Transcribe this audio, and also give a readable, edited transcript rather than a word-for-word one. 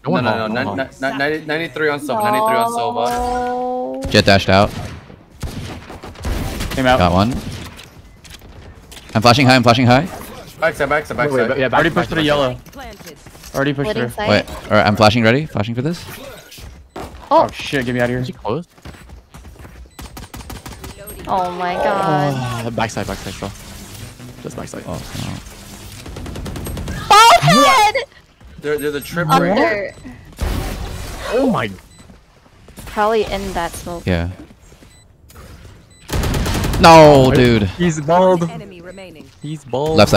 No. 93 on Sova. 93 on Sova. Jet dashed out. Came out. Got one. I'm flashing high. Backside. Wait, yeah, already pushed through yellow. Already pushed through. Wait, alright, I'm flashing ready. Flashing for this. Oh shit, get me out of here. Is he close? Oh my god. Oh, backside still. Just backside. Oh, Ball head! They're the trip Under. right. Oh my. Probably in that smoke. yeah. No, dude. He's bald. Enemy remaining. He's bald. Left side.